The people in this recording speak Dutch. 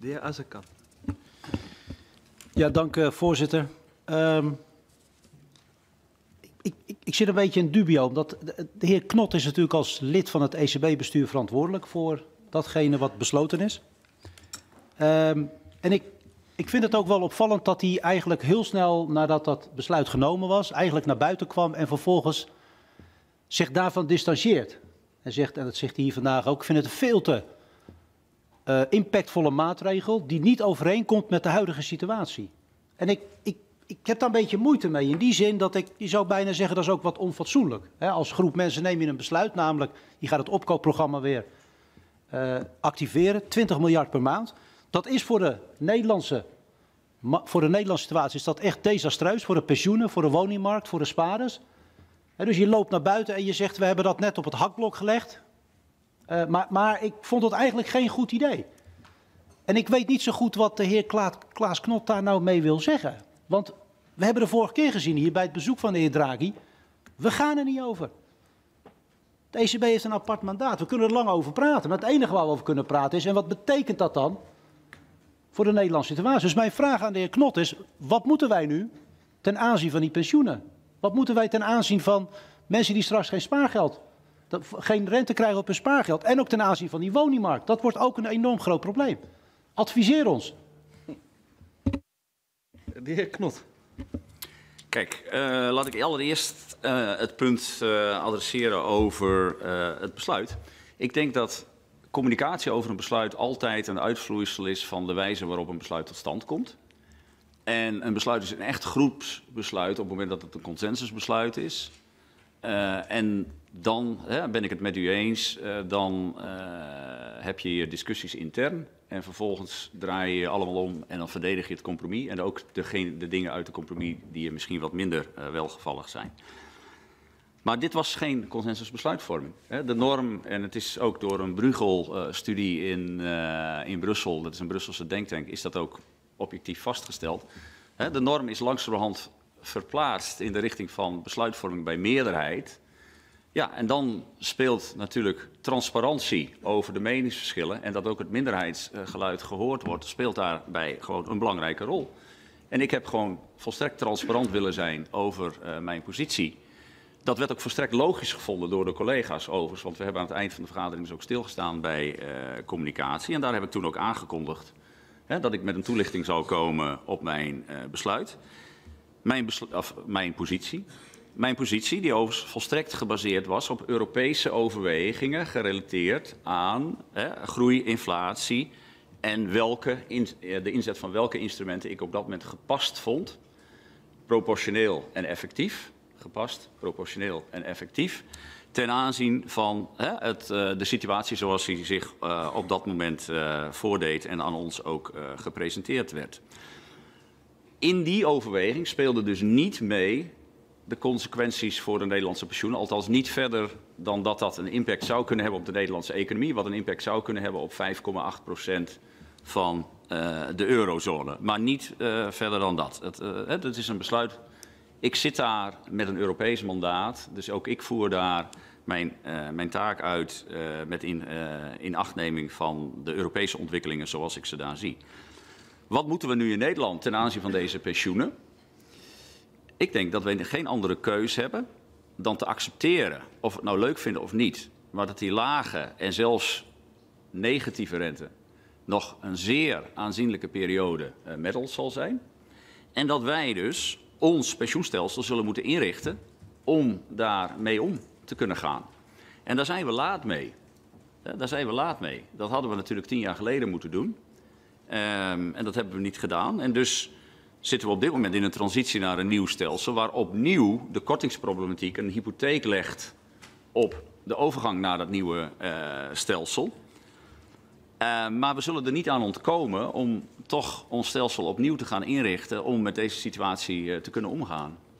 De heer Azarkan. Ja, dank voorzitter. Ik zit een beetje in dubio, omdat de heer Knot is natuurlijk als lid van het ECB-bestuur verantwoordelijk voor datgene wat besloten is. En ik vind het ook wel opvallend dat hij eigenlijk heel snel nadat dat besluit genomen was, eigenlijk naar buiten kwam en vervolgens zich daarvan distancieert. Hij zegt, en dat zegt hij hier vandaag ook, ik vind het een veel te impactvolle maatregel die niet overeenkomt met de huidige situatie. En ik heb daar een beetje moeite mee in die zin dat je zou bijna zeggen dat is ook wat onfatsoenlijk. Als groep mensen neem je een besluit, namelijk je gaat het opkoopprogramma weer activeren, 20 miljard per maand. Dat is voor de Nederlandse situatie is dat echt desastreus, voor de pensioenen, voor de woningmarkt, voor de spaarders. Dus je loopt naar buiten en je zegt we hebben dat net op het hakblok gelegd. Maar ik vond het eigenlijk geen goed idee. En ik weet niet zo goed wat de heer Klaas Knot daar nou mee wil zeggen. Want we hebben de vorige keer gezien hier bij het bezoek van de heer Draghi. We gaan er niet over. De ECB heeft een apart mandaat. We kunnen er lang over praten. Maar het enige waar we over kunnen praten is, en wat betekent dat dan voor de Nederlandse situatie? Dus mijn vraag aan de heer Knot is, wat moeten wij nu ten aanzien van die pensioenen? Wat moeten wij ten aanzien van mensen die straks geen spaargeld, geen rente krijgen op hun spaargeld? En ook ten aanzien van die woningmarkt. Dat wordt ook een enorm groot probleem. Adviseer ons. De heer Knot. Kijk, laat ik allereerst het punt adresseren over het besluit. Ik denk dat communicatie over een besluit altijd een uitvloeisel is van de wijze waarop een besluit tot stand komt. En een besluit is een echt groepsbesluit op het moment dat het een consensusbesluit is. En dan ben ik het met u eens, dan heb je je discussies intern. En vervolgens draai je je allemaal om en dan verdedig je het compromis. En ook de dingen uit het compromis die je misschien wat minder welgevallig zijn. Maar dit was geen consensusbesluitvorming. De norm, en het is ook door een Bruegel-studie in Brussel, dat is een Brusselse denktank, is dat ook objectief vastgesteld. De norm is langzamerhand verplaatst in de richting van besluitvorming bij meerderheid. Ja, en dan speelt natuurlijk transparantie over de meningsverschillen en dat ook het minderheidsgeluid gehoord wordt, speelt daarbij gewoon een belangrijke rol. En ik heb gewoon volstrekt transparant willen zijn over mijn positie. Dat werd ook volstrekt logisch gevonden door de collega's overigens, want we hebben aan het eind van de vergadering dus ook stilgestaan bij communicatie. En daar heb ik toen ook aangekondigd dat ik met een toelichting zou komen op mijn besluit, mijn positie. Mijn positie, die overigens volstrekt gebaseerd was op Europese overwegingen gerelateerd aan groei, inflatie en de inzet van welke instrumenten ik op dat moment gepast vond, proportioneel en effectief, ten aanzien van de situatie zoals die zich op dat moment voordeed en aan ons ook gepresenteerd werd. In die overweging speelde dus niet mee de consequenties voor de Nederlandse pensioenen, althans niet verder dan dat dat een impact zou kunnen hebben op de Nederlandse economie, wat een impact zou kunnen hebben op 5,8% van de eurozone. Maar niet verder dan dat. Het is een besluit. Ik zit daar met een Europees mandaat, dus ook ik voer daar mijn taak uit met inachtneming van de Europese ontwikkelingen zoals ik ze daar zie. Wat moeten we nu in Nederland ten aanzien van deze pensioenen? Ik denk dat we geen andere keus hebben dan te accepteren, of we het nou leuk vinden of niet, maar dat die lage en zelfs negatieve rente nog een zeer aanzienlijke periode met ons zal zijn. En dat wij dus ons pensioenstelsel zullen moeten inrichten om daarmee om te kunnen gaan. En daar zijn we laat mee. Dat hadden we natuurlijk 10 jaar geleden moeten doen. En dat hebben we niet gedaan. En dus zitten we op dit moment in een transitie naar een nieuw stelsel, waar opnieuw de kortingsproblematiek een hypotheek legt op de overgang naar dat nieuwe stelsel. Maar we zullen er niet aan ontkomen om toch ons stelsel opnieuw te gaan inrichten om met deze situatie te kunnen omgaan.